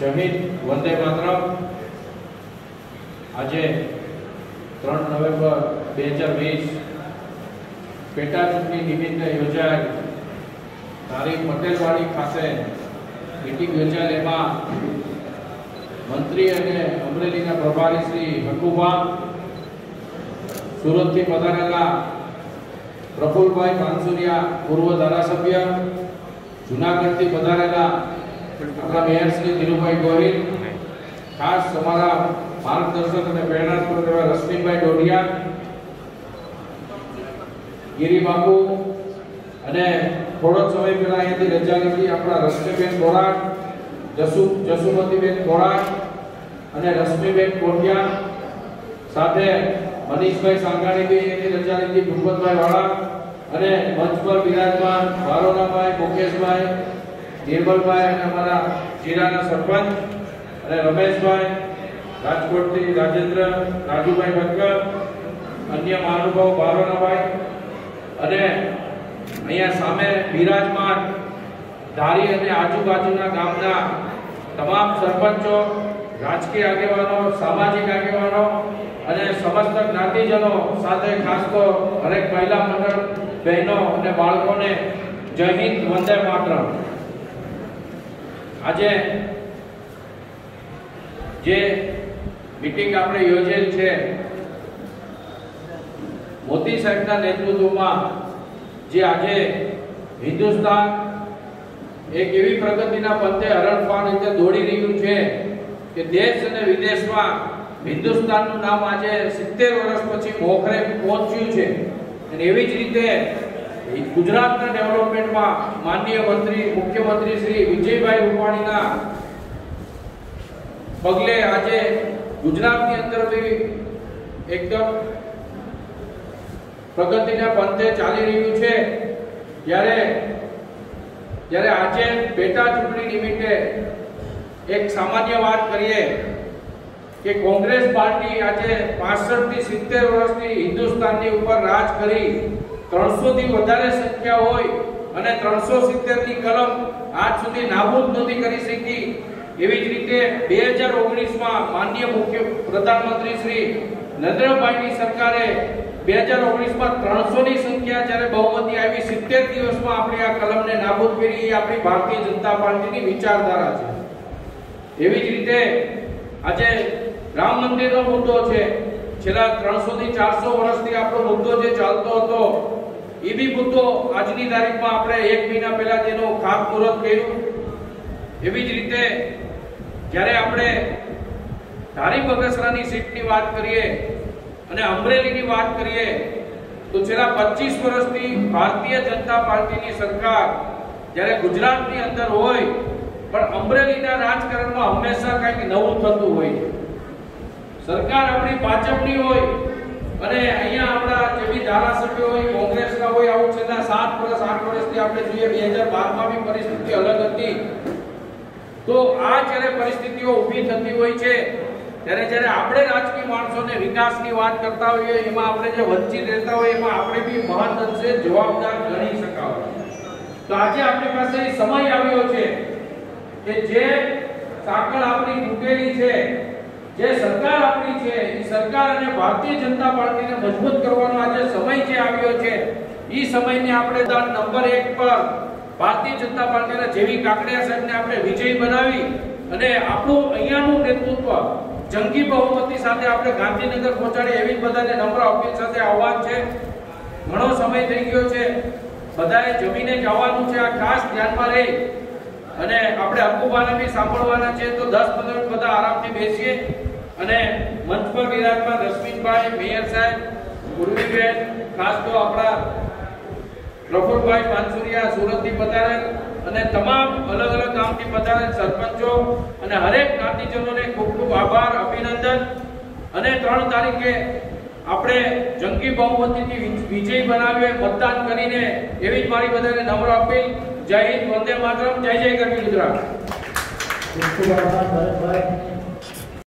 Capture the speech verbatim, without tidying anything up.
જય હિન્દ, વંદે માતરમ। આજે ત્રણ નવેમ્બર બે હજાર વીસ પેટા ચૂંટણી નિમિત્તે યોજાયેલ તારીખ પટેલવાડી ખાતે મીટિંગ યોજાયેલ એમાં મંત્રી અને અમરેલીના પ્રભારી શ્રી હકુભા, સુરતથી પધારેલા પ્રફુલભાઈ પાનસુરિયા પૂર્વ ધારાસભ્ય, જૂનાગઢથી પધારેલા આપણા મેયર શ્રી ધીરુભાઈ ગોહિલ, ખાસ અમારા માર્ગદર્શક અને પ્રેરણાસ્ત્રોત એવા રશ્મિભાઈ ડોડિયા, ગિરિબાબુ અને થોડો સમય પહેલા અહીંયાથી રજા લીધી આપણા રશ્મિબેન બોરાટ, જસુ જસુમતીબેન બોરાટ અને રશ્મિબેન કોટિયા, સાથે મનીષભાઈ સાંગાણીબી અહીંયાથી રજા લીધી, ભૂપતભાઈ વાળા અને મંચ પર બિરાજમાન વારોનાભાઈ, મુકેશભાઈ, નિર્મલભાઈ અને અમારા જીરાના સરપંચ અને રમેશભાઈ, રાજકોટથી રાજેન્દ્ર, રાજુભાઈ ભટકર, અન્ય મહાનુભાવ બારોનાભાઈ અને અહીંયા સામે બિરાજમાન ધારી અને આજુબાજુના ગામના તમામ સરપંચો, રાજકીય આગેવાનો, સામાજિક આગેવાનો અને સમસ્ત જ્ઞાતિજનો, સાથે ખાસ તો દરેક મહિલા મંડળ બહેનો અને બાળકોને જય હિન્દ, વંદે માતરમ। આજે જે મીટિંગ આપણે યોજેલ છે મોદી સાહેબના નેતૃત્વમાં, જે આજે હિન્દુસ્તાન એક એવી પ્રગતિના પંથે હરણફાળ રીતે દોડી રહ્યું છે કે દેશ અને વિદેશમાં હિન્દુસ્તાનનું નામ આજે સિત્તેર વર્ષ પછી મોખરે પહોંચ્યું છે। અને એવી જ રીતે ગુજરાતના ડેવલપમેન્ટમાં માનનીય મંત્રી, મુખ્યમંત્રી શ્રી વિજયભાઈ રૂપાણીના પગલે આજે ગુજરાતની અંદર બી એકદમ પ્રગતિના પંથે ચાલી રહ્યું છે। ત્યારે જ્યારે આજે પેટા ચૂંટણી નિમિત્તે એક સામાન્ય વાત કરીએ કે કોંગ્રેસ પાર્ટી આજે પાસઠ થી સિત્તેર વર્ષથી હિન્દુસ્તાનની ઉપર રાજ કરી ત્રણસો થી વધારે સંખ્યા હોય અને ત્રણસો સિત્તેર ની કલમ આજ સુધી નાબૂદ નથી કરી શકી। એવી જ રીતે બે હજાર ઓગણીસ માં માનનીય મુખ્ય પ્રધાનમંત્રી શ્રી નરેન્દ્રભાઈની સરકારે બે હજાર ઓગણીસ માં ત્રણસો ની સંખ્યા જ્યારે બહુમતી આવી, સિત્તેર દિવસમાં આપણે આ કલમને નાબૂદ કરી, એ આપણી ભારતીય જનતા પાર્ટીની વિચારધારા છે। એવી જ રીતે આજે રામ મંદિરનો મુદ્દો છે, છેલ્લા ત્રણસો થી ચારસો વર્ષથી આપણો મુદ્દો જે ચાલતો હતો, એ બી મુદ્દો આજની તારીખમાં આપણે એક મહિના પહેલા તેનું ખાતમુહૂર્ત કર્યું। એવી જ રીતે જ્યારે આપણે ધારી બગસરાની સીટની વાત કરીએ અને અમરેલીની વાત કરીએ તો છેલ્લા પચીસ વર્ષથી ભારતીય જનતા પાર્ટીની સરકાર જ્યારે ગુજરાતની અંદર હોય પણ અમરેલીના રાજકારણમાં હંમેશા કંઈક નવું થતું હોય છે। સરકાર આપણી ભાજપની હોય અને અહીંયા આપણા જે બી ધારાસભ્યો હોય કોંગ્રેસના હોય, આવું છેલ્લા સાત વર્ષ આઠ વર્ષથી આપણે જોઈએ બે હજાર બાર માં બી પરિસ્થિતિ અલગ હતી। તો આ જ્યારે પરિસ્થિતિઓ ઊભી થતી હોય છે ત્યારે જ્યારે આપણે રાજકીય માણસોને વિકાસની વાત કરતા હોઈએ, એમાં આપણે જે વંચિત રહેતા હોય એમાં આપણે બી મહદ અંશે જવાબદાર ગણી શકાય। તો આજે આપણી પાસે સમય આવ્યો છે કે જે સાંકળ આપણી તૂટેલી છે, જે સરકાર આપણી છે, એ સરકાર અને ભારતીય જનતા પાર્ટીને મજબૂત કરવાનો આજે સમય જે આવ્યો છે, એ સમયને આપણે નંબર એક પર ભારતીય જનતા પાર્ટીના જેવી કાકડિયા સાહેબને આપણે વિજય બનાવી અને આપણું અહીંયાનું નેતૃત્વ જંગી બહુમતી સાથે આપણે ગાંધીનગર પહોંચાડી, એવી બધાને નમ્ર અપીલ સાથે આહવાન છે। ઘણો સમય થઈ ગયો છે, બધાએ જમીને જવાનું છે, આ ખાસ ધ્યાનમાં રહી અને આપણે હકુબાને બી સાંભળવાના છે। તો દસ પંદર મિનિટ બધા આરામથી બેસીએ અને મંચ પર બિરાજમાન રશ્મિભાઈ, મેયર સાહેબ, પૂર્વીબેન, ખાસ તો આપણા પ્રફુલભાઈ પાનસુરિયા સુરતથી પધારેલ અને તમામ અલગ અલગ ગામથી પધારેલ સરપંચો અને હરેક જ્ઞાતિજનોને ખૂબ ખૂબ આભાર, અભિનંદન। અને ત્રણ તારીખે આપણે જંગી બહુમતીથી વિજય બનાવીએ મતદાન કરીને, એવી જ મારી બધાને નમ્ર અપીલ। જય હિન્દ, વંદે માતરમ, જય જય ગરવી ગુજરાત।